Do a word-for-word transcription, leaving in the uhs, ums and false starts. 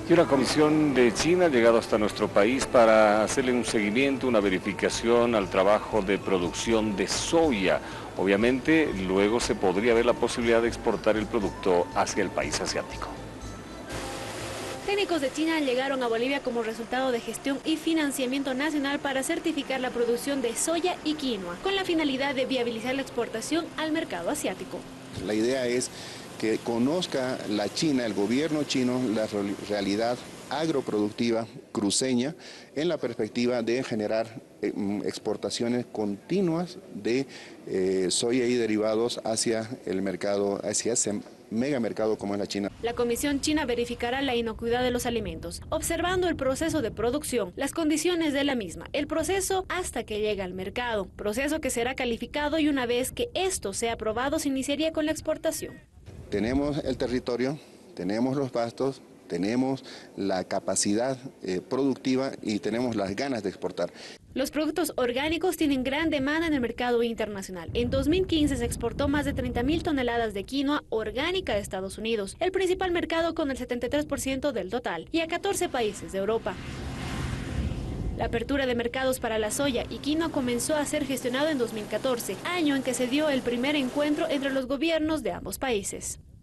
Y una comisión de China ha llegado hasta nuestro país para hacerle un seguimiento, una verificación al trabajo de producción de soya. Obviamente, luego se podría ver la posibilidad de exportar el producto hacia el país asiático. Técnicos de China llegaron a Bolivia como resultado de gestión y financiamiento nacional para certificar la producción de soya y quinoa, con la finalidad de viabilizar la exportación al mercado asiático. La idea es que conozca la China, el gobierno chino, la realidad agroproductiva cruceña en la perspectiva de generar eh, exportaciones continuas de eh, soya y derivados hacia el mercado, hacia ese megamercado como es la China. La Comisión China verificará la inocuidad de los alimentos, observando el proceso de producción, las condiciones de la misma, el proceso hasta que llega al mercado, proceso que será calificado y una vez que esto sea aprobado se iniciaría con la exportación. Tenemos el territorio, tenemos los pastos, tenemos la capacidad eh, productiva y tenemos las ganas de exportar. Los productos orgánicos tienen gran demanda en el mercado internacional. En dos mil quince se exportó más de treinta mil toneladas de quinoa orgánica a Estados Unidos, el principal mercado con el setenta y tres por ciento del total, y a catorce países de Europa. La apertura de mercados para la soya y quinoa comenzó a ser gestionado en dos mil catorce, año en que se dio el primer encuentro entre los gobiernos de ambos países.